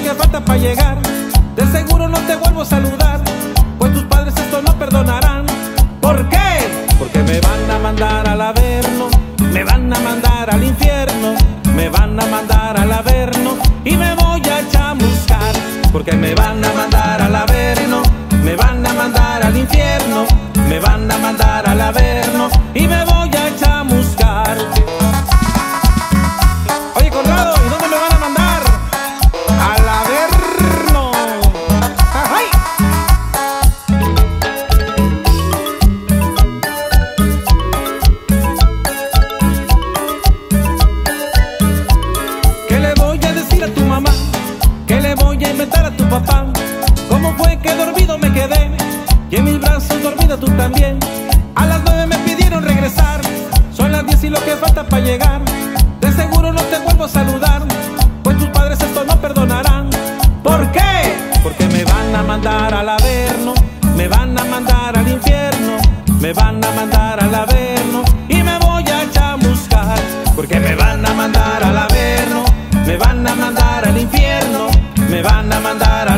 que falta para llegar. De seguro no te vuelvo a saludar, pues tus padres esto no perdonarán. ¿Por qué? Porque me van a mandar al Averno, me van a mandar al infierno, me van a mandar al Averno y me voy a chamuscar. Porque me van a mandar al Averno, me van a mandar al infierno, me van a mandar al Averno y me voy a chamuscar. Oye, Conrado, ¿y dónde me van a mandar? Al Averno. ¡Ay! ¿Qué le voy a decir a tu mamá? ¿Qué le voy a inventar a tu papá? ¿Cómo fue que dormido me quedé? Y en mis brazos dormida tú también. A las 9 me pidieron regresar, son las 10 y lo que falta para llegar. De seguro no te vuelvo a saludar, pues tus padres esto no perdonarán. ¿Por qué? Porque me van a mandar al Averno, me van a mandar al infierno, me van a mandar al Averno y me voy a chamuscar. Porque me van a mandar al Averno, me van a mandar al infierno, me van a mandar